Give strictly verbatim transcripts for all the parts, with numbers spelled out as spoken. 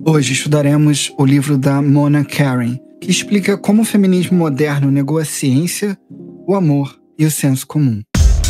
Hoje estudaremos o livro da Mona Karen, que explica como o feminismo moderno negou a ciência, o amor e o senso comum.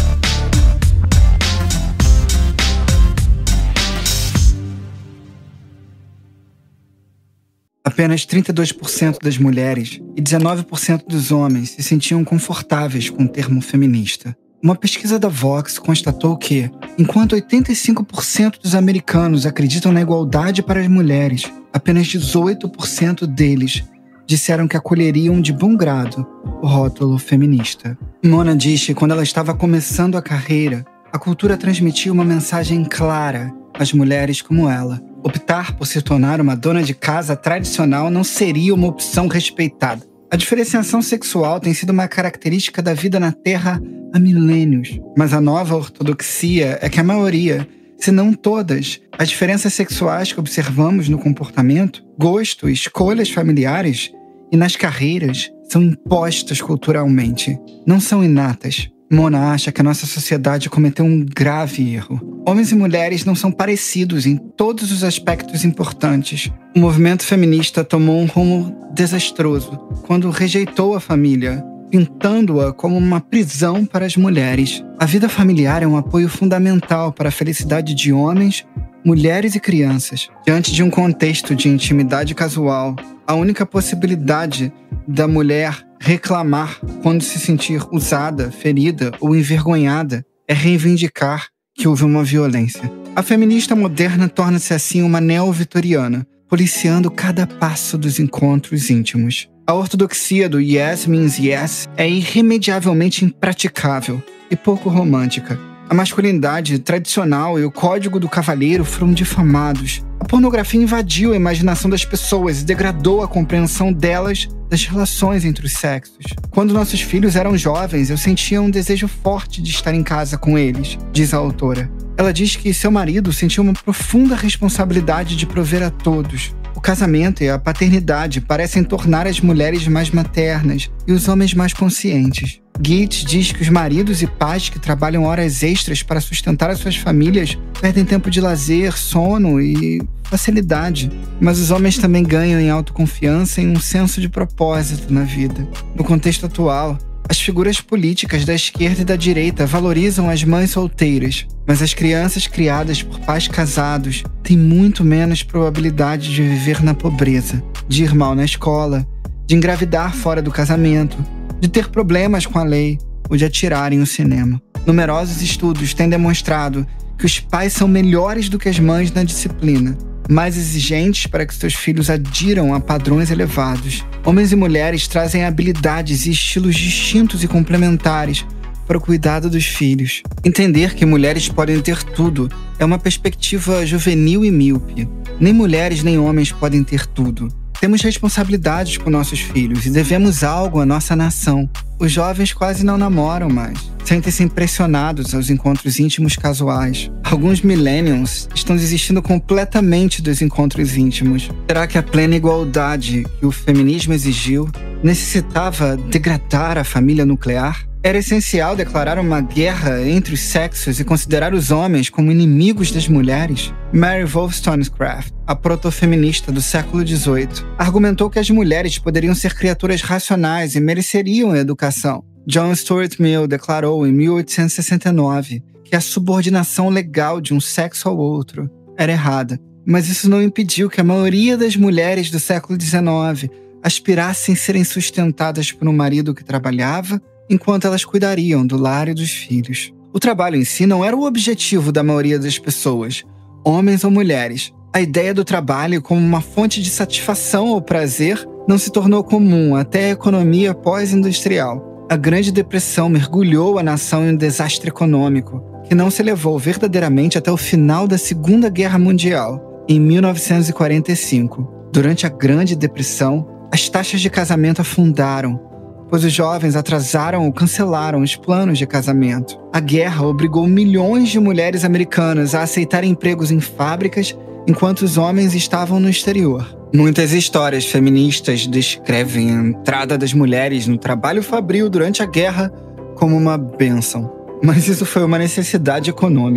Apenas trinta e dois por cento das mulheres e dezenove por cento dos homens se sentiam confortáveis com o termo feminista. Uma pesquisa da Vox constatou que, enquanto oitenta e cinco por cento dos americanos acreditam na igualdade para as mulheres, apenas dezoito por cento deles disseram que acolheriam de bom grado o rótulo feminista. Mona diz que quando ela estava começando a carreira, a cultura transmitia uma mensagem clara às mulheres como ela. Optar por se tornar uma dona de casa tradicional não seria uma opção respeitada. A diferenciação sexual tem sido uma característica da vida na Terra há milênios. Mas a nova ortodoxia é que a maioria, se não todas, as diferenças sexuais que observamos no comportamento, gosto, escolhas familiares e nas carreiras são impostas culturalmente, não são inatas. Mona acha que a nossa sociedade cometeu um grave erro. Homens e mulheres não são parecidos em todos os aspectos importantes. O movimento feminista tomou um rumo desastroso quando rejeitou a família, pintando-a como uma prisão para as mulheres. A vida familiar é um apoio fundamental para a felicidade de homens, mulheres e crianças. Diante de um contexto de intimidade casual, a única possibilidade da mulher reclamar quando se sentir usada, ferida ou envergonhada é reivindicar que houve uma violência. A feminista moderna torna-se assim uma neo-vitoriana, policiando cada passo dos encontros íntimos. A ortodoxia do yes means yes é irremediavelmente impraticável e pouco romântica. A masculinidade tradicional e o código do cavalheiro foram difamados. A pornografia invadiu a imaginação das pessoas e degradou a compreensão delas das relações entre os sexos. Quando nossos filhos eram jovens, eu sentia um desejo forte de estar em casa com eles, diz a autora. Ela diz que seu marido sentia uma profunda responsabilidade de prover a todos. O casamento e a paternidade parecem tornar as mulheres mais maternas e os homens mais conscientes. Gates diz que os maridos e pais que trabalham horas extras para sustentar as suas famílias perdem tempo de lazer, sono e facilidade. Mas os homens também ganham em autoconfiança e um senso de propósito na vida. No contexto atual, as figuras políticas da esquerda e da direita valorizam as mães solteiras, mas as crianças criadas por pais casados têm muito menos probabilidade de viver na pobreza, de ir mal na escola, de engravidar fora do casamento, de ter problemas com a lei ou de atirarem o cinema. Numerosos estudos têm demonstrado que os pais são melhores do que as mães na disciplina, mais exigentes para que seus filhos adiram a padrões elevados. Homens e mulheres trazem habilidades e estilos distintos e complementares para o cuidado dos filhos. Entender que mulheres podem ter tudo é uma perspectiva juvenil e míope. Nem mulheres nem homens podem ter tudo. Temos responsabilidades com nossos filhos e devemos algo à nossa nação. Os jovens quase não namoram mais. Sentem-se impressionados aos encontros íntimos casuais. Alguns millennials estão desistindo completamente dos encontros íntimos. Será que a plena igualdade que o feminismo exigiu necessitava degradar a família nuclear? Era essencial declarar uma guerra entre os sexos e considerar os homens como inimigos das mulheres? Mary Wollstonecraft, a protofeminista do século dezoito, argumentou que as mulheres poderiam ser criaturas racionais e mereceriam a educação. John Stuart Mill declarou em mil oitocentos e sessenta e nove que a subordinação legal de um sexo ao outro era errada. Mas isso não impediu que a maioria das mulheres do século dezenove aspirassem a serem sustentadas por um marido que trabalhava, enquanto elas cuidariam do lar e dos filhos. O trabalho em si não era o objetivo da maioria das pessoas, homens ou mulheres. A ideia do trabalho como uma fonte de satisfação ou prazer não se tornou comum até a economia pós-industrial. A Grande Depressão mergulhou a nação em um desastre econômico, que não se elevou verdadeiramente até o final da Segunda Guerra Mundial, em mil novecentos e quarenta e cinco. Durante a Grande Depressão, as taxas de casamento afundaram, pois os jovens atrasaram ou cancelaram os planos de casamento. A guerra obrigou milhões de mulheres americanas a aceitarem empregos em fábricas enquanto os homens estavam no exterior. Muitas histórias feministas descrevem a entrada das mulheres no trabalho fabril durante a guerra como uma bênção. Mas isso foi uma necessidade econômica.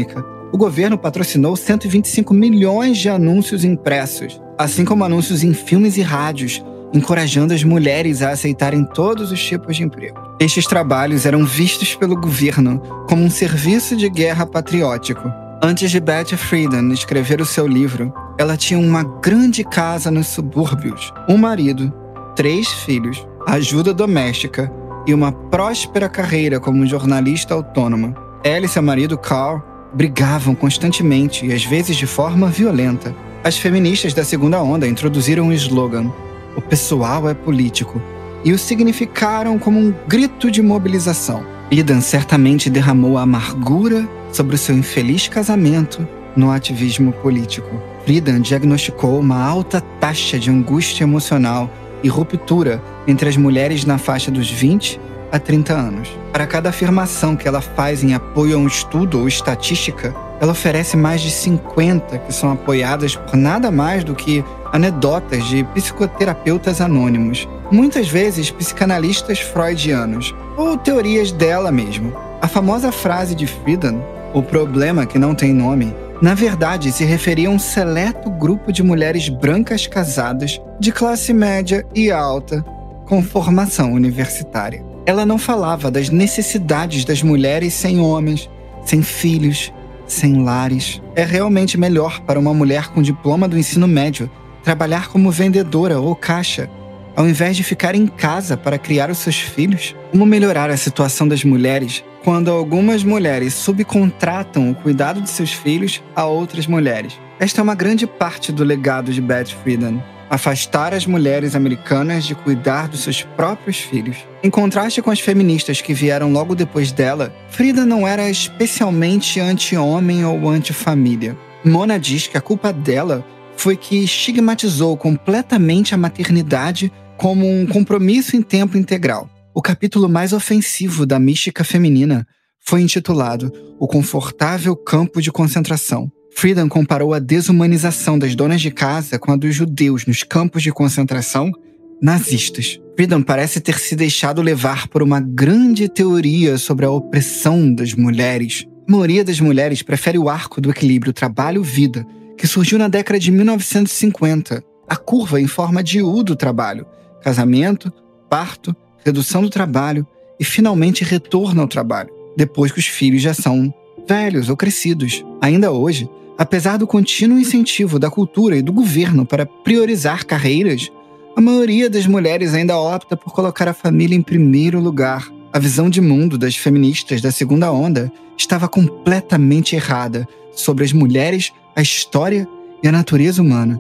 O governo patrocinou cento e vinte e cinco milhões de anúncios impressos, assim como anúncios em filmes e rádios, encorajando as mulheres a aceitarem todos os tipos de emprego. Estes trabalhos eram vistos pelo governo como um serviço de guerra patriótico. Antes de Betty Friedan escrever o seu livro, ela tinha uma grande casa nos subúrbios, um marido, três filhos, ajuda doméstica e uma próspera carreira como jornalista autônoma. Ela e seu marido Carl brigavam constantemente e às vezes de forma violenta. As feministas da segunda onda introduziram o slogan "O pessoal é político" e o significaram como um grito de mobilização. Friedan certamente derramou a amargura sobre o seu infeliz casamento no ativismo político. Friedan diagnosticou uma alta taxa de angústia emocional e ruptura entre as mulheres na faixa dos vinte a trinta anos. Para cada afirmação que ela faz em apoio a um estudo ou estatística, ela oferece mais de cinquenta que são apoiadas por nada mais do que anedotas de psicoterapeutas anônimos, muitas vezes psicanalistas freudianos, ou teorias dela mesma. A famosa frase de Friedan, "o problema que não tem nome", na verdade se referia a um seleto grupo de mulheres brancas casadas, de classe média e alta, com formação universitária. Ela não falava das necessidades das mulheres sem homens, sem filhos, sem lares. É realmente melhor para uma mulher com diploma do ensino médio trabalhar como vendedora ou caixa, ao invés de ficar em casa para criar os seus filhos? Como melhorar a situação das mulheres quando algumas mulheres subcontratam o cuidado de seus filhos a outras mulheres? Esta é uma grande parte do legado de Betty Friedan. Afastar as mulheres americanas de cuidar dos seus próprios filhos. Em contraste com as feministas que vieram logo depois dela, Friedan não era especialmente anti-homem ou anti-família. Mona diz que a culpa dela foi que estigmatizou completamente a maternidade como um compromisso em tempo integral. O capítulo mais ofensivo da mística feminina foi intitulado "O Confortável Campo de Concentração". Friedan comparou a desumanização das donas de casa com a dos judeus nos campos de concentração nazistas. Friedan parece ter se deixado levar por uma grande teoria sobre a opressão das mulheres. A maioria das mulheres prefere o arco do equilíbrio trabalho-vida, que surgiu na década de mil novecentos e cinquenta. A curva em forma de U do trabalho: casamento, parto, redução do trabalho e, finalmente, retorno ao trabalho, depois que os filhos já são velhos ou crescidos. Ainda hoje, apesar do contínuo incentivo da cultura e do governo para priorizar carreiras, a maioria das mulheres ainda opta por colocar a família em primeiro lugar. A visão de mundo das feministas da segunda onda estava completamente errada sobre as mulheres, a história e a natureza humana.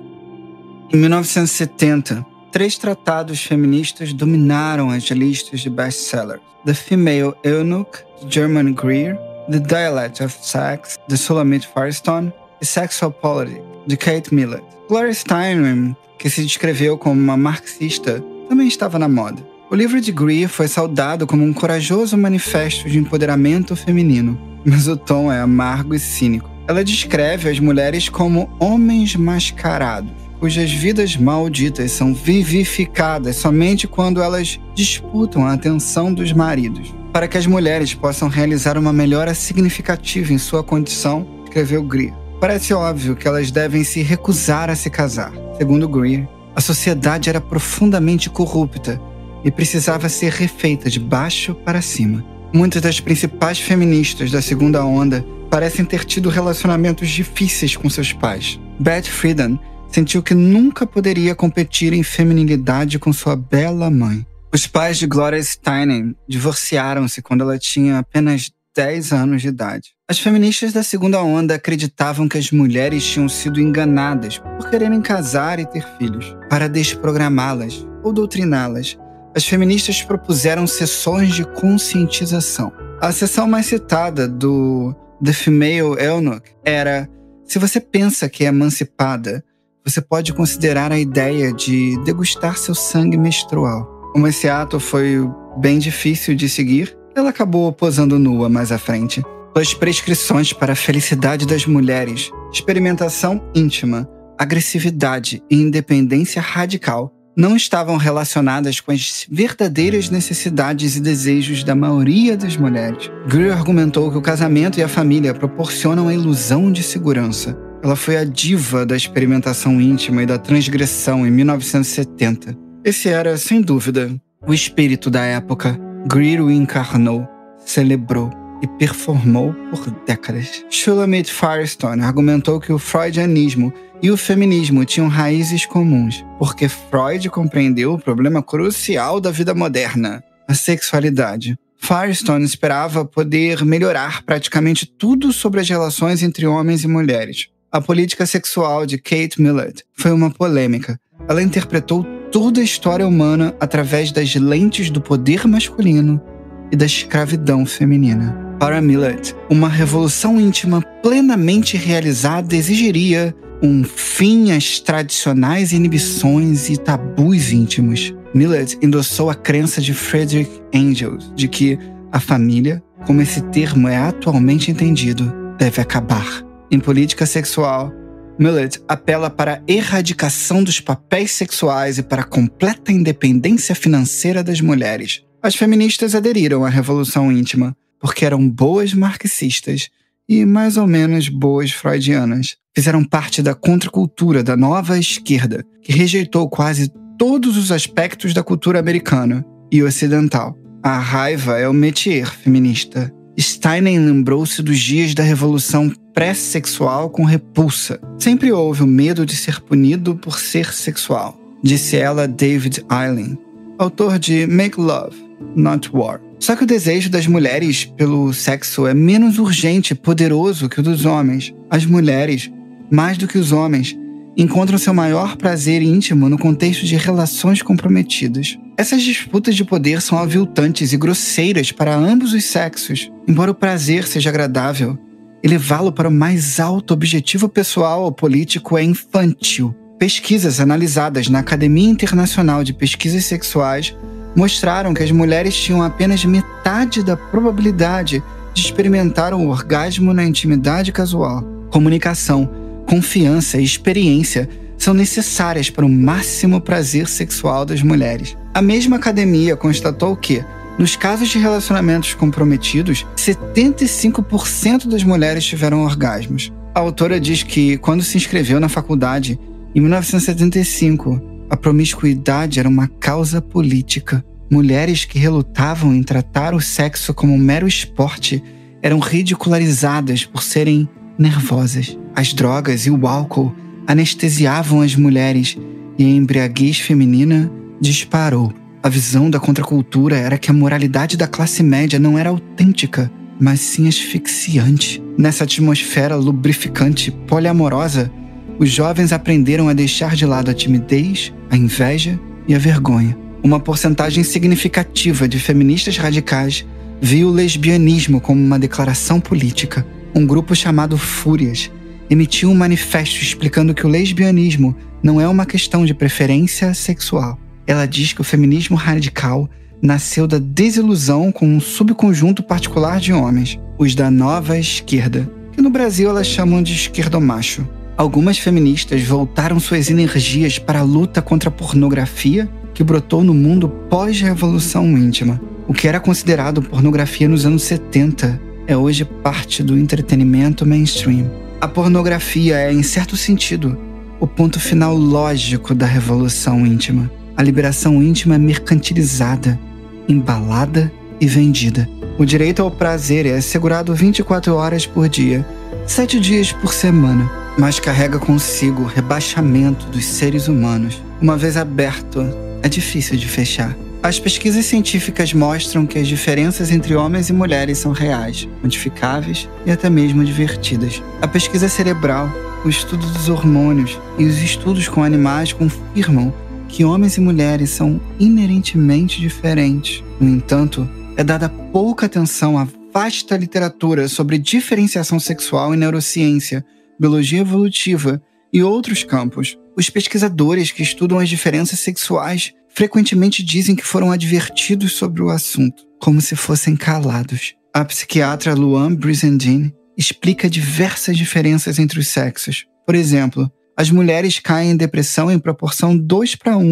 Em mil novecentos e setenta, três tratados feministas dominaram as listas de best-sellers: The Female Eunuch, de German Greer, The Dialect of Sex, de Sulamit Firestone, e Sexual Politics, de Kate Millett. Gloria Steinem, que se descreveu como uma marxista, também estava na moda. O livro de Greer foi saudado como um corajoso manifesto de empoderamento feminino, mas o tom é amargo e cínico. Ela descreve as mulheres como homens mascarados, cujas vidas malditas são vivificadas somente quando elas disputam a atenção dos maridos. Para que as mulheres possam realizar uma melhora significativa em sua condição, escreveu Greer, parece óbvio que elas devem se recusar a se casar. Segundo Greer, a sociedade era profundamente corrupta e precisava ser refeita de baixo para cima. Muitas das principais feministas da segunda onda parecem ter tido relacionamentos difíceis com seus pais. Betty Friedan sentiu que nunca poderia competir em feminilidade com sua bela mãe. Os pais de Gloria Steinem divorciaram-se quando ela tinha apenas dez anos de idade. As feministas da segunda onda acreditavam que as mulheres tinham sido enganadas por quererem casar e ter filhos. Para desprogramá-las ou doutriná-las, as feministas propuseram sessões de conscientização. A sessão mais citada do The Female Eunuch era: se você pensa que é emancipada, você pode considerar a ideia de degustar seu sangue menstrual. Como esse ato foi bem difícil de seguir, ela acabou posando nua mais à frente. Suas prescrições para a felicidade das mulheres, experimentação íntima, agressividade e independência radical não estavam relacionadas com as verdadeiras necessidades e desejos da maioria das mulheres. Greer argumentou que o casamento e a família proporcionam a ilusão de segurança. Ela foi a diva da experimentação íntima e da transgressão em mil novecentos e setenta. Esse era, sem dúvida, o espírito da época. Greer o encarnou, celebrou e performou por décadas. Shulamit Firestone argumentou que o freudianismo e o feminismo tinham raízes comuns, porque Freud compreendeu o problema crucial da vida moderna, a sexualidade. Firestone esperava poder melhorar praticamente tudo sobre as relações entre homens e mulheres. A política sexual de Kate Millett foi uma polêmica. Ela interpretou toda a história humana através das lentes do poder masculino e da escravidão feminina. Para Millett, uma revolução íntima plenamente realizada exigiria um fim às tradicionais inibições e tabus íntimos. Millett endossou a crença de Friedrich Engels de que a família, como esse termo é atualmente entendido, deve acabar. Em política sexual, Millett apela para a erradicação dos papéis sexuais e para a completa independência financeira das mulheres. As feministas aderiram à revolução íntima porque eram boas marxistas e mais ou menos boas freudianas. Fizeram parte da contracultura da nova esquerda, que rejeitou quase todos os aspectos da cultura americana e ocidental. A raiva é o métier feminista. Steinem lembrou-se dos dias da revolução pré-sexual com repulsa. Sempre houve o medo de ser punido por ser sexual, disse ela a David Eiling, autor de Make Love, Not War. Só que o desejo das mulheres pelo sexo é menos urgente e poderoso que o dos homens. As mulheres, mais do que os homens, encontram seu maior prazer íntimo no contexto de relações comprometidas. Essas disputas de poder são aviltantes e grosseiras para ambos os sexos. Embora o prazer seja agradável, elevá-lo para o mais alto objetivo pessoal ou político é infantil. Pesquisas analisadas na Academia Internacional de Pesquisas Sexuais mostraram que as mulheres tinham apenas metade da probabilidade de experimentar um orgasmo na intimidade casual. Comunicação, confiança e experiência são necessárias para o máximo prazer sexual das mulheres. A mesma academia constatou que, nos casos de relacionamentos comprometidos, setenta e cinco por cento das mulheres tiveram orgasmos. A autora diz que, quando se inscreveu na faculdade, em mil novecentos e setenta e cinco, a promiscuidade era uma causa política. Mulheres que relutavam em tratar o sexo como um mero esporte eram ridicularizadas por serem nervosas. As drogas e o álcool anestesiavam as mulheres e a embriaguez feminina disparou. A visão da contracultura era que a moralidade da classe média não era autêntica, mas sim asfixiante. Nessa atmosfera lubrificante poliamorosa, os jovens aprenderam a deixar de lado a timidez, a inveja e a vergonha. Uma porcentagem significativa de feministas radicais viu o lesbianismo como uma declaração política. Um grupo chamado Fúrias emitiu um manifesto explicando que o lesbianismo não é uma questão de preferência sexual. Ela diz que o feminismo radical nasceu da desilusão com um subconjunto particular de homens, os da nova esquerda, que no Brasil elas chamam de esquerdomacho. Algumas feministas voltaram suas energias para a luta contra a pornografia que brotou no mundo pós-revolução íntima. O que era considerado pornografia nos anos setenta é hoje parte do entretenimento mainstream. A pornografia é, em certo sentido, o ponto final lógico da revolução íntima. A liberação íntima é mercantilizada, embalada e vendida. O direito ao prazer é assegurado vinte e quatro horas por dia, sete dias por semana, mas carrega consigo o rebaixamento dos seres humanos. Uma vez aberto, é difícil de fechar. As pesquisas científicas mostram que as diferenças entre homens e mulheres são reais, quantificáveis e até mesmo divertidas. A pesquisa cerebral, o estudo dos hormônios e os estudos com animais confirmam que homens e mulheres são inerentemente diferentes. No entanto, é dada pouca atenção à vasta literatura sobre diferenciação sexual e neurociência, biologia evolutiva e outros campos. Os pesquisadores que estudam as diferenças sexuais frequentemente dizem que foram advertidos sobre o assunto, como se fossem calados. A psiquiatra Luan Brizendine explica diversas diferenças entre os sexos. Por exemplo, as mulheres caem em depressão em proporção dois para um,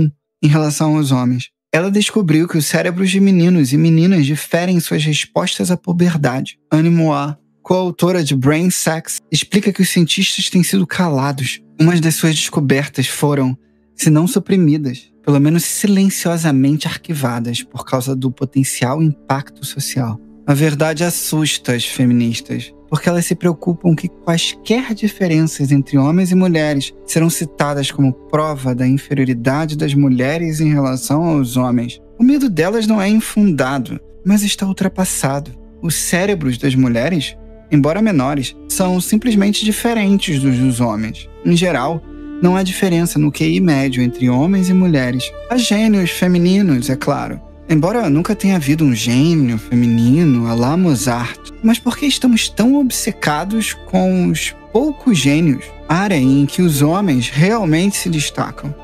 em relação aos homens. Ela descobriu que os cérebros de meninos e meninas diferem em suas respostas à puberdade. Anne Moir, coautora de Brain Sex, explica que os cientistas têm sido calados. Umas das suas descobertas foram, se não suprimidas, pelo menos silenciosamente arquivadas por causa do potencial impacto social. A verdade assusta as feministas, porque elas se preocupam que quaisquer diferenças entre homens e mulheres serão citadas como prova da inferioridade das mulheres em relação aos homens. O medo delas não é infundado, mas está ultrapassado. Os cérebros das mulheres, embora menores, são simplesmente diferentes dos dos homens. Em geral, não há diferença no Q I médio entre homens e mulheres. Há gênios femininos, é claro. Embora nunca tenha havido um gênio feminino à la Mozart. Mas por que estamos tão obcecados com os poucos gênios? Área em que os homens realmente se destacam.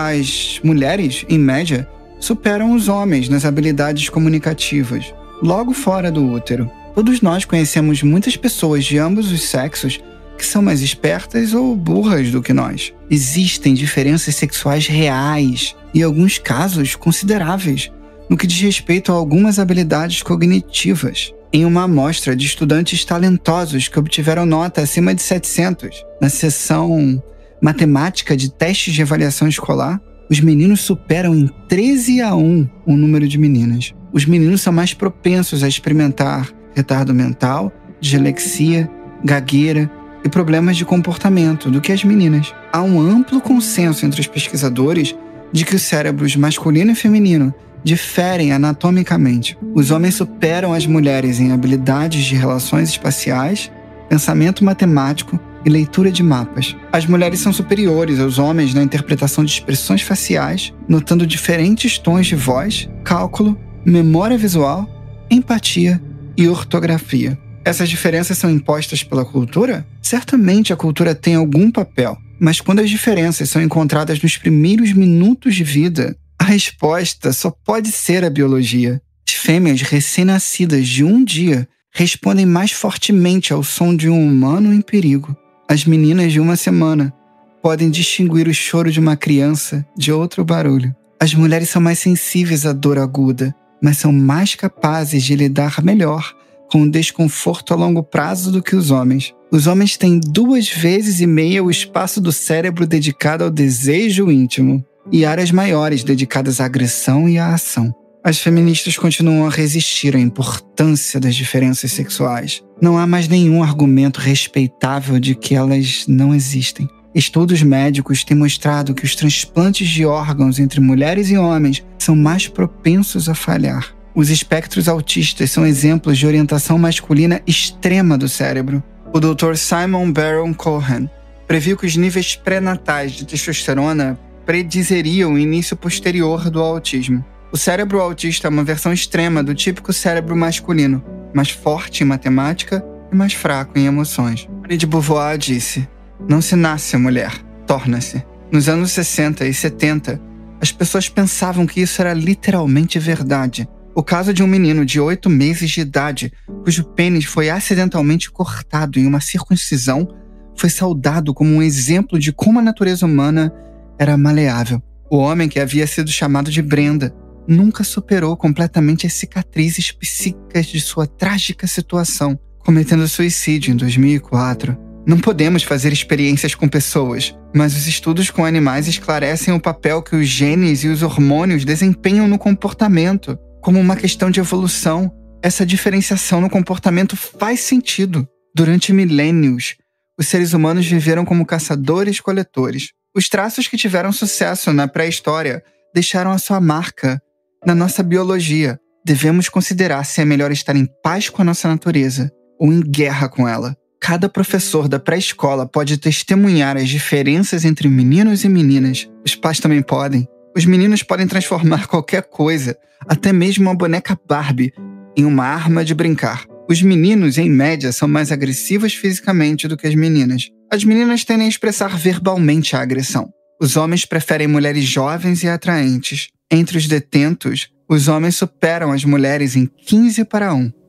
As mulheres, em média, superam os homens nas habilidades comunicativas, logo fora do útero. Todos nós conhecemos muitas pessoas de ambos os sexos que são mais espertas ou burras do que nós. Existem diferenças sexuais reais e, em alguns casos, consideráveis, no que diz respeito a algumas habilidades cognitivas. Em uma amostra de estudantes talentosos que obtiveram nota acima de setecentos, na seção matemática de testes de avaliação escolar, os meninos superam em treze a um o número de meninas. Os meninos são mais propensos a experimentar retardo mental, dislexia, gagueira e problemas de comportamento do que as meninas. Há um amplo consenso entre os pesquisadores de que os cérebros masculino e feminino diferem anatomicamente. Os homens superam as mulheres em habilidades de relações espaciais, pensamento matemático e leitura de mapas. As mulheres são superiores aos homens na interpretação de expressões faciais, notando diferentes tons de voz, cálculo, memória visual, empatia e ortografia. Essas diferenças são impostas pela cultura? Certamente a cultura tem algum papel, mas quando as diferenças são encontradas nos primeiros minutos de vida, a resposta só pode ser a biologia. As fêmeas recém-nascidas de um dia respondem mais fortemente ao som de um humano em perigo. As meninas de uma semana podem distinguir o choro de uma criança de outro barulho. As mulheres são mais sensíveis à dor aguda, mas são mais capazes de lidar melhor com o desconforto a longo prazo do que os homens. Os homens têm duas vezes e meia o espaço do cérebro dedicado ao desejo íntimo e áreas maiores dedicadas à agressão e à ação. As feministas continuam a resistir à importância das diferenças sexuais. Não há mais nenhum argumento respeitável de que elas não existem. Estudos médicos têm mostrado que os transplantes de órgãos entre mulheres e homens são mais propensos a falhar. Os espectros autistas são exemplos de orientação masculina extrema do cérebro. O doutor Simon Baron Cohen previu que os níveis pré-natais de testosterona predizeriam o início posterior do autismo. O cérebro autista é uma versão extrema do típico cérebro masculino, mais forte em matemática e mais fraco em emoções. Simone de Beauvoir disse: "Não se nasce mulher, torna-se." Nos anos sessenta e setenta, as pessoas pensavam que isso era literalmente verdade. O caso de um menino de oito meses de idade, cujo pênis foi acidentalmente cortado em uma circuncisão, foi saudado como um exemplo de como a natureza humana era maleável. O homem, que havia sido chamado de Brenda, nunca superou completamente as cicatrizes psíquicas de sua trágica situação, cometendo suicídio em dois mil e quatro. Não podemos fazer experiências com pessoas, mas os estudos com animais esclarecem o papel que os genes e os hormônios desempenham no comportamento. Como uma questão de evolução, essa diferenciação no comportamento faz sentido. Durante milênios, os seres humanos viveram como caçadores-coletores. Os traços que tiveram sucesso na pré-história deixaram a sua marca na nossa biologia. Devemos considerar se é melhor estar em paz com a nossa natureza ou em guerra com ela. Cada professor da pré-escola pode testemunhar as diferenças entre meninos e meninas. Os pais também podem. Os meninos podem transformar qualquer coisa, até mesmo uma boneca Barbie, em uma arma de brincar. Os meninos, em média, são mais agressivos fisicamente do que as meninas. As meninas tendem a expressar verbalmente a agressão. Os homens preferem mulheres jovens e atraentes. Entre os detentos, os homens superam as mulheres em quinze para um.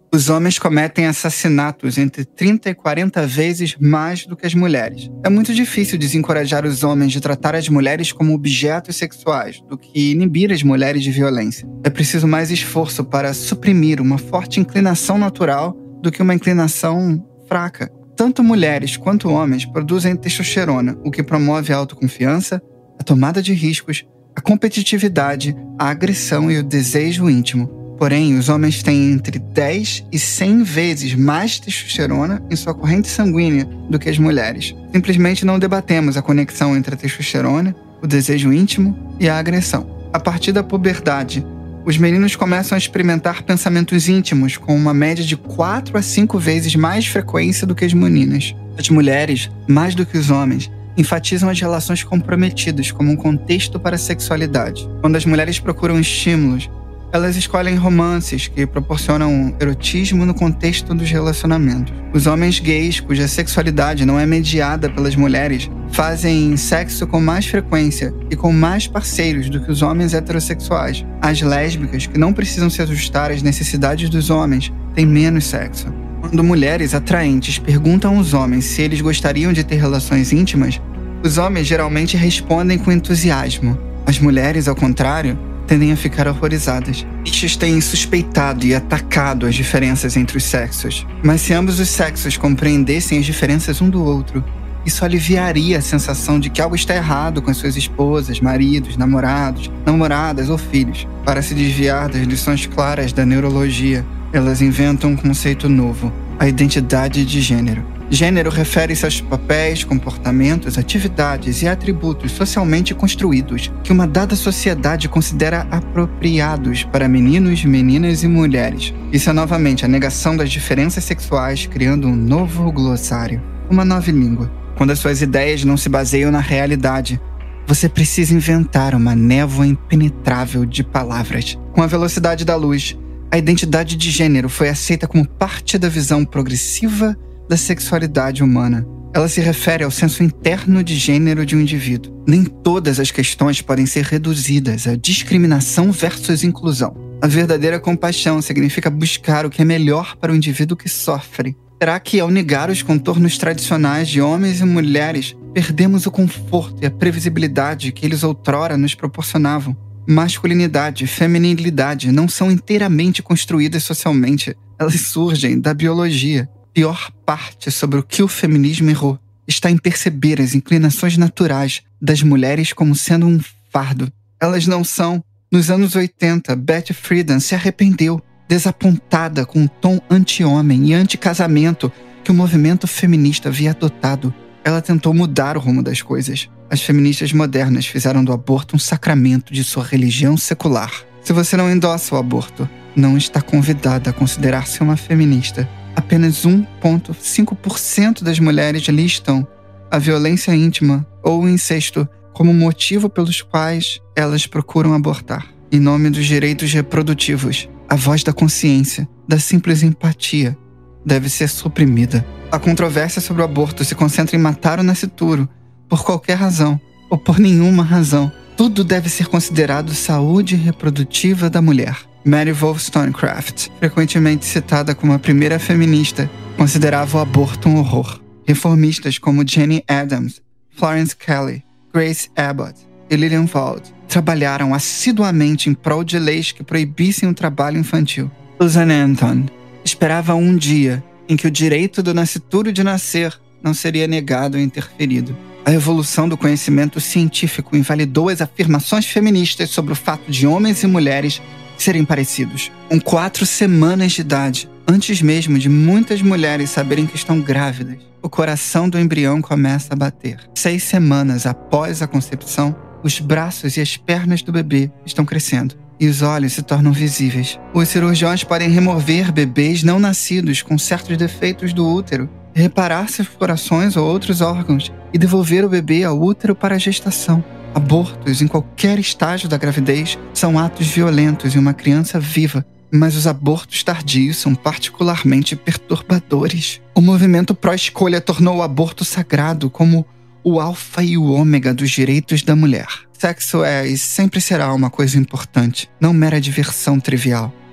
Os homens cometem assassinatos entre trinta e quarenta vezes mais do que as mulheres. É muito difícil desencorajar os homens de tratar as mulheres como objetos sexuais do que inibir as mulheres de violência. É preciso mais esforço para suprimir uma forte inclinação natural do que uma inclinação fraca. Tanto mulheres quanto homens produzem testosterona, o que promove a autoconfiança, a tomada de riscos, a competitividade, a agressão e o desejo íntimo. Porém, os homens têm entre dez e cem vezes mais testosterona em sua corrente sanguínea do que as mulheres. Simplesmente não debatemos a conexão entre a testosterona, o desejo íntimo e a agressão. A partir da puberdade, os meninos começam a experimentar pensamentos íntimos com uma média de quatro a cinco vezes mais frequência do que as meninas. As mulheres, mais do que os homens, enfatizam as relações comprometidas como um contexto para a sexualidade. Quando as mulheres procuram estímulos, elas escolhem romances que proporcionam erotismo no contexto dos relacionamentos. Os homens gays, cuja sexualidade não é mediada pelas mulheres, fazem sexo com mais frequência e com mais parceiros do que os homens heterossexuais. As lésbicas, que não precisam se ajustar às necessidades dos homens, têm menos sexo. Quando mulheres atraentes perguntam aos homens se eles gostariam de ter relações íntimas, os homens geralmente respondem com entusiasmo. As mulheres, ao contrário, tendem a ficar horrorizadas. Bichos têm suspeitado e atacado as diferenças entre os sexos. Mas se ambos os sexos compreendessem as diferenças um do outro, isso aliviaria a sensação de que algo está errado com as suas esposas, maridos, namorados, namoradas ou filhos. Para se desviar das lições claras da neurologia, elas inventam um conceito novo: a identidade de gênero. Gênero refere-se aos papéis, comportamentos, atividades e atributos socialmente construídos que uma dada sociedade considera apropriados para meninos, meninas e mulheres. Isso é novamente a negação das diferenças sexuais, criando um novo glossário, uma nova língua. Quando as suas ideias não se baseiam na realidade, você precisa inventar uma névoa impenetrável de palavras. Com a velocidade da luz, a identidade de gênero foi aceita como parte da visão progressiva da sexualidade humana. Ela se refere ao senso interno de gênero de um indivíduo. Nem todas as questões podem ser reduzidas a discriminação versus inclusão. A verdadeira compaixão significa buscar o que é melhor para o indivíduo que sofre. Será que, ao negar os contornos tradicionais de homens e mulheres, perdemos o conforto e a previsibilidade que eles outrora nos proporcionavam? Masculinidade e feminilidade não são inteiramente construídas socialmente. Elas surgem da biologia. A pior parte sobre o que o feminismo errou está em perceber as inclinações naturais das mulheres como sendo um fardo. Elas não são. Nos anos oitenta, Betty Friedan se arrependeu, desapontada com o tom anti-homem e anti-casamento que o movimento feminista havia adotado. Ela tentou mudar o rumo das coisas. As feministas modernas fizeram do aborto um sacramento de sua religião secular. Se você não endossa o aborto, não está convidada a considerar-se uma feminista. Apenas um vírgula cinco por cento das mulheres listam a violência íntima ou o incesto como motivo pelos quais elas procuram abortar. Em nome dos direitos reprodutivos, a voz da consciência, da simples empatia, deve ser suprimida. A controvérsia sobre o aborto se concentra em matar o nascituro, por qualquer razão, ou por nenhuma razão. Tudo deve ser considerado saúde reprodutiva da mulher. Mary Wollstonecraft, frequentemente citada como a primeira feminista, considerava o aborto um horror. Reformistas como Jane Addams, Florence Kelley, Grace Abbott e Lillian Vaughn trabalharam assiduamente em prol de leis que proibissem o trabalho infantil. Susan Anton esperava um dia em que o direito do nascituro de nascer não seria negado ou interferido. A evolução do conhecimento científico invalidou as afirmações feministas sobre o fato de homens e mulheres serem parecidos. Com quatro semanas de idade, antes mesmo de muitas mulheres saberem que estão grávidas, o coração do embrião começa a bater. Seis semanas após a concepção, os braços e as pernas do bebê estão crescendo e os olhos se tornam visíveis. Os cirurgiões podem remover bebês não nascidos com certos defeitos do útero, reparar seus corações ou outros órgãos e devolver o bebê ao útero para a gestação. Abortos em qualquer estágio da gravidez são atos violentos em uma criança viva, mas os abortos tardios são particularmente perturbadores. O movimento pró-escolha tornou o aborto sagrado como o alfa e o ômega dos direitos da mulher. Sexo é e sempre será uma coisa importante, não mera diversão trivial.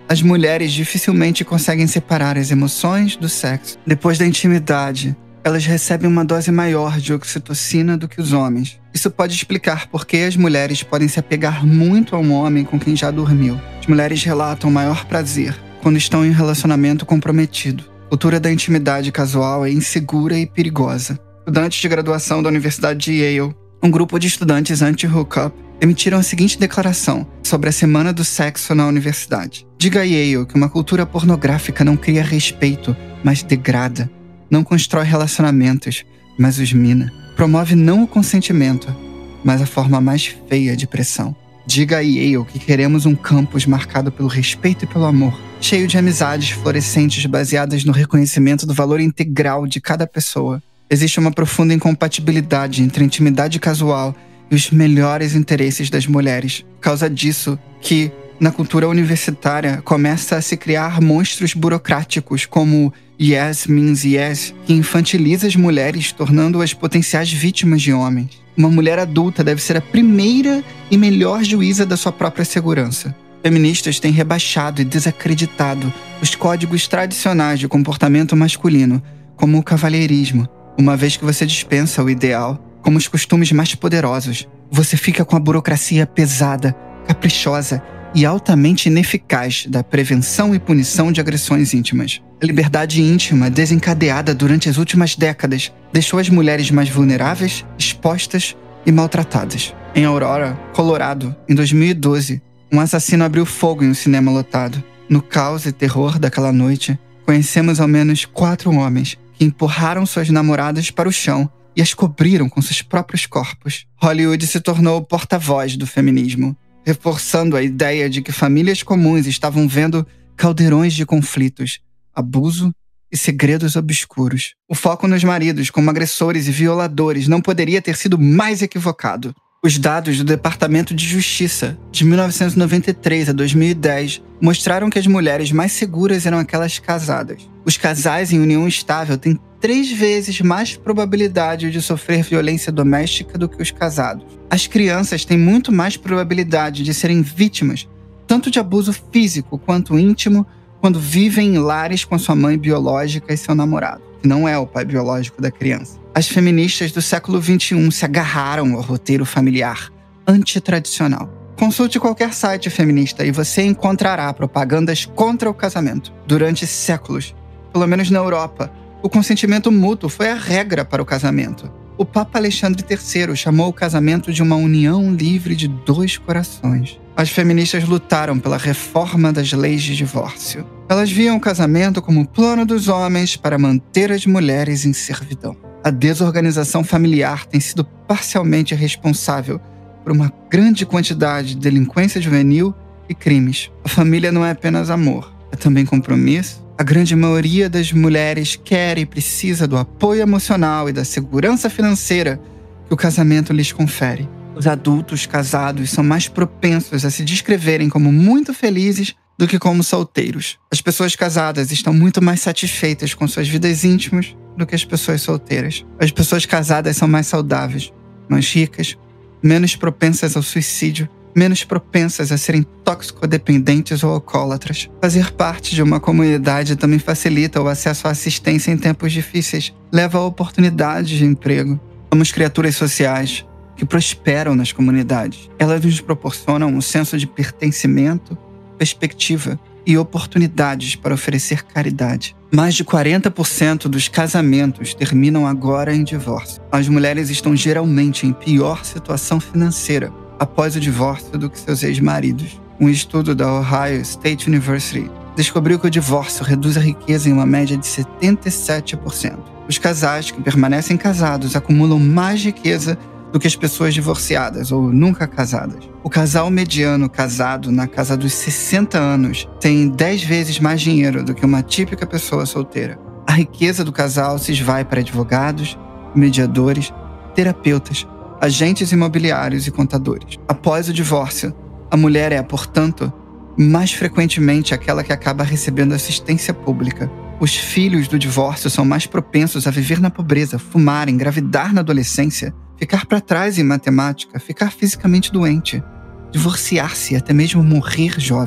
As mulheres dificilmente conseguem separar as emoções do sexo. Depois da intimidade, elas recebem uma dose maior de oxitocina do que os homens. Isso pode explicar por que as mulheres podem se apegar muito a um homem com quem já dormiu. As mulheres relatam maior prazer quando estão em um relacionamento comprometido. A cultura da intimidade casual é insegura e perigosa. Estudantes de graduação da Universidade de Yale, um grupo de estudantes anti-hookup, emitiram a seguinte declaração sobre a Semana do Sexo na universidade. Diga a Yale que uma cultura pornográfica não cria respeito, mas degrada. Não constrói relacionamentos, mas os mina. Promove não o consentimento, mas a forma mais feia de pressão. Diga a Yale que queremos um campus marcado pelo respeito e pelo amor, cheio de amizades florescentes baseadas no reconhecimento do valor integral de cada pessoa. Existe uma profunda incompatibilidade entre a intimidade casual e os melhores interesses das mulheres. Por causa disso que, na cultura universitária, começa a se criar monstros burocráticos como Yes Means Yes, que infantiliza as mulheres, tornando-as potenciais vítimas de homens. Uma mulher adulta deve ser a primeira e melhor juíza da sua própria segurança. Feministas têm rebaixado e desacreditado os códigos tradicionais de comportamento masculino, como o cavalheirismo. Uma vez que você dispensa o ideal, como os costumes mais poderosos, você fica com a burocracia pesada, caprichosa e altamente ineficaz da prevenção e punição de agressões íntimas. A liberdade íntima, desencadeada durante as últimas décadas, deixou as mulheres mais vulneráveis, expostas e maltratadas. Em Aurora, Colorado, em dois mil e doze, um assassino abriu fogo em um cinema lotado. No caos e terror daquela noite, conhecemos ao menos quatro homens que empurraram suas namoradas para o chão e as cobriram com seus próprios corpos. Hollywood se tornou o porta-voz do feminismo, reforçando a ideia de que famílias comuns estavam vendo caldeirões de conflitos, abuso e segredos obscuros. O foco nos maridos como agressores e violadores não poderia ter sido mais equivocado. Os dados do Departamento de Justiça de mil novecentos e noventa e três a dois mil e dez mostraram que as mulheres mais seguras eram aquelas casadas. Os casais em união estável têm três vezes mais probabilidade de sofrer violência doméstica do que os casados. As crianças têm muito mais probabilidade de serem vítimas, tanto de abuso físico quanto íntimo, quando vivem em lares com sua mãe biológica e seu namorado, que não é o pai biológico da criança. As feministas do século vinte e um se agarraram ao roteiro familiar antitradicional. Consulte qualquer site feminista e você encontrará propagandas contra o casamento. Durante séculos, pelo menos na Europa, o consentimento mútuo foi a regra para o casamento. O Papa Alexandre terceiro chamou o casamento de uma união livre de dois corações. As feministas lutaram pela reforma das leis de divórcio. Elas viam o casamento como o plano dos homens para manter as mulheres em servidão. A desorganização familiar tem sido parcialmente responsável por uma grande quantidade de delinquência juvenil e crimes. A família não é apenas amor, é também compromisso. A grande maioria das mulheres quer e precisa do apoio emocional e da segurança financeira que o casamento lhes confere. Os adultos casados são mais propensos a se descreverem como muito felizes do que como solteiros. As pessoas casadas estão muito mais satisfeitas com suas vidas íntimas do que as pessoas solteiras. As pessoas casadas são mais saudáveis, mais ricas, menos propensas ao suicídio, menos propensas a serem toxicodependentes ou alcoólatras. Fazer parte de uma comunidade também facilita o acesso à assistência em tempos difíceis, leva a oportunidades de emprego. Somos criaturas sociais que prosperam nas comunidades. Elas nos proporcionam um senso de pertencimento, perspectiva e oportunidades para oferecer caridade. Mais de quarenta por cento dos casamentos terminam agora em divórcio. As mulheres estão geralmente em pior situação financeira após o divórcio do que seus ex-maridos. Um estudo da Ohio State University descobriu que o divórcio reduz a riqueza em uma média de setenta e sete por cento. Os casais que permanecem casados acumulam mais riqueza do que as pessoas divorciadas ou nunca casadas. O casal mediano casado na casa dos sessenta anos tem dez vezes mais dinheiro do que uma típica pessoa solteira. A riqueza do casal se esvai para advogados, mediadores, terapeutas, agentes imobiliários e contadores. Após o divórcio, a mulher é, portanto, mais frequentemente aquela que acaba recebendo assistência pública. Os filhos do divórcio são mais propensos a viver na pobreza, fumar, engravidar na adolescência, ficar para trás em matemática, ficar fisicamente doente, divorciar-se e até mesmo morrer jovem.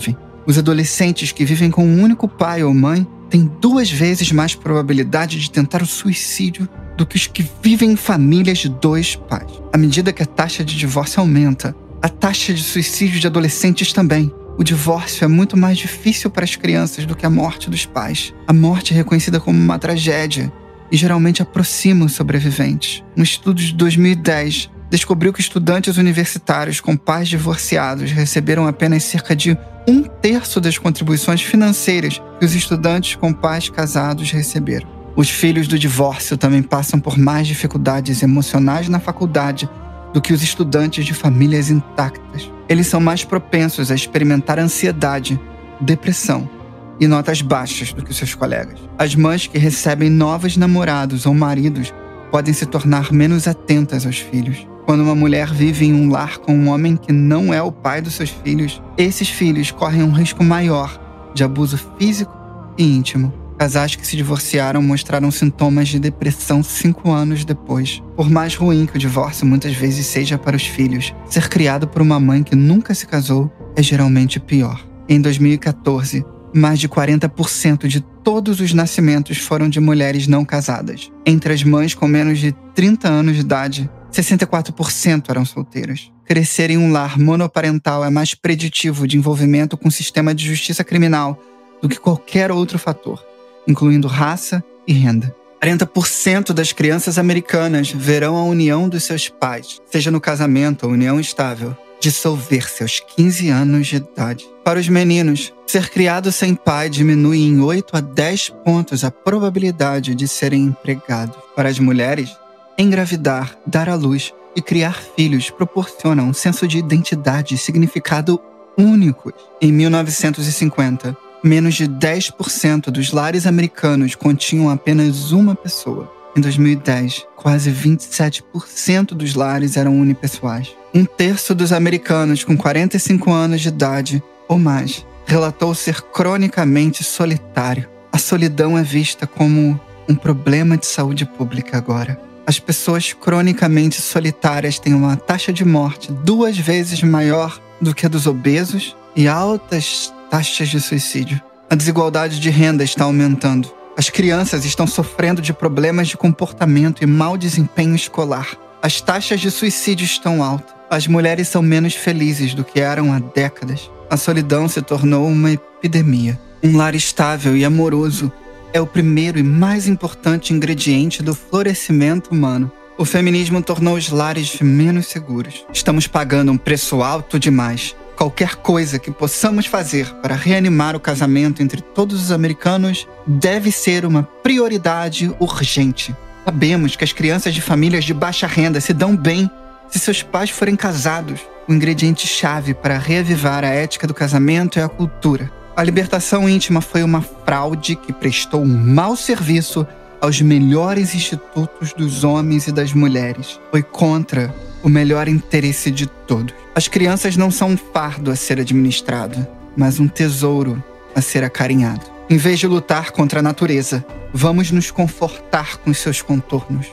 Os adolescentes que vivem com um único pai ou mãe têm duas vezes mais probabilidade de tentar o suicídio do que os que vivem em famílias de dois pais. À medida que a taxa de divórcio aumenta, a taxa de suicídio de adolescentes também. O divórcio é muito mais difícil para as crianças do que a morte dos pais. A morte é reconhecida como uma tragédia e geralmente aproxima os sobreviventes. Um estudo de dois mil e dez descobriu que estudantes universitários com pais divorciados receberam apenas cerca de um terço das contribuições financeiras que os estudantes com pais casados receberam. Os filhos do divórcio também passam por mais dificuldades emocionais na faculdade do que os estudantes de famílias intactas. Eles são mais propensos a experimentar ansiedade, depressão e notas baixas do que seus colegas. As mães que recebem novos namorados ou maridos podem se tornar menos atentas aos filhos. Quando uma mulher vive em um lar com um homem que não é o pai dos seus filhos, esses filhos correm um risco maior de abuso físico e íntimo. Casais que se divorciaram mostraram sintomas de depressão cinco anos depois. Por mais ruim que o divórcio muitas vezes seja para os filhos, ser criado por uma mãe que nunca se casou é geralmente pior. Em dois mil e quatorze, mais de quarenta por cento de todos os nascimentos foram de mulheres não casadas. Entre as mães com menos de trinta anos de idade, sessenta e quatro por cento eram solteiras. Crescer em um lar monoparental é mais preditivo de envolvimento com o sistema de justiça criminal do que qualquer outro fator, incluindo raça e renda. quarenta por cento das crianças americanas verão a união dos seus pais, seja no casamento ou união estável, dissolver-se aos quinze anos de idade. Para os meninos, ser criado sem pai diminui em oito a dez pontos a probabilidade de serem empregados. Para as mulheres, engravidar, dar à luz e criar filhos proporciona um senso de identidade e significado únicos. Em mil novecentos e cinquenta, menos de dez por cento dos lares americanos continham apenas uma pessoa. Em dois mil e dez, quase vinte e sete por cento dos lares eram unipessoais. Um terço dos americanos com quarenta e cinco anos de idade ou mais relatou ser cronicamente solitário. A solidão é vista como um problema de saúde pública agora. As pessoas cronicamente solitárias têm uma taxa de morte duas vezes maior do que a dos obesos e altas taxas de suicídio. A desigualdade de renda está aumentando. As crianças estão sofrendo de problemas de comportamento e mau desempenho escolar. As taxas de suicídio estão altas. As mulheres são menos felizes do que eram há décadas. A solidão se tornou uma epidemia. Um lar estável e amoroso é o primeiro e mais importante ingrediente do florescimento humano. O feminismo tornou os lares menos seguros. Estamos pagando um preço alto demais. Qualquer coisa que possamos fazer para reanimar o casamento entre todos os americanos deve ser uma prioridade urgente. Sabemos que as crianças de famílias de baixa renda se dão bem se seus pais forem casados. O ingrediente-chave para reavivar a ética do casamento é a cultura. A libertação íntima foi uma fraude que prestou um mau serviço aos melhores institutos dos homens e das mulheres. Foi contra o melhor interesse de todos. As crianças não são um fardo a ser administrado, mas um tesouro a ser acarinhado. Em vez de lutar contra a natureza, vamos nos confortar com seus contornos.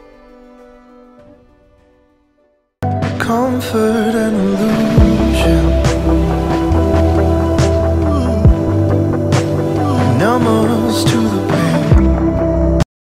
Comfort and illusion.